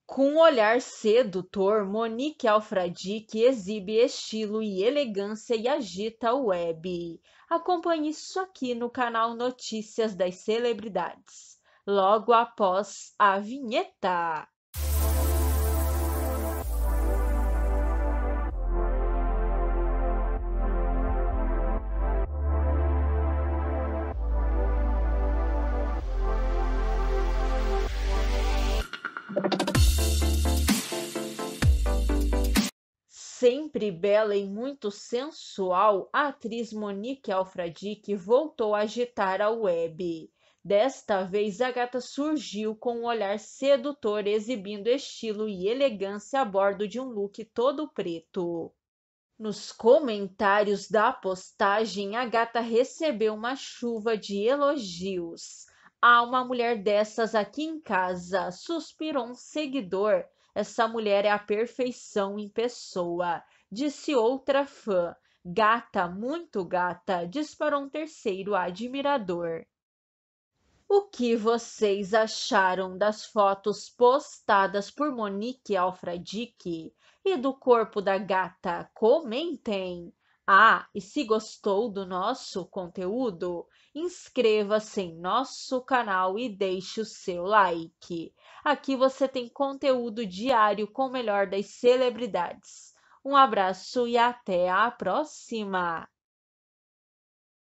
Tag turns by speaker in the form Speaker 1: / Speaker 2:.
Speaker 1: Com um olhar sedutor, Monique Alfradique exibe estilo e elegância e agita a web. Acompanhe isso aqui no canal Notícias das Celebridades, logo após a vinheta. Sempre bela e muito sensual, a atriz Monique Alfradique voltou a agitar a web. Desta vez, a gata surgiu com um olhar sedutor, exibindo estilo e elegância a bordo de um look todo preto. Nos comentários da postagem, a gata recebeu uma chuva de elogios. Há uma mulher dessas aqui em casa, suspirou um seguidor. Essa mulher é a perfeição em pessoa, disse outra fã. Gata, muito gata, disparou um terceiro admirador. O que vocês acharam das fotos postadas por Monique Alfradique e do corpo da gata? Comentem! Ah, e se gostou do nosso conteúdo, inscreva-se em nosso canal e deixe o seu like. Aqui você tem conteúdo diário com o melhor das celebridades. Um abraço e até a próxima!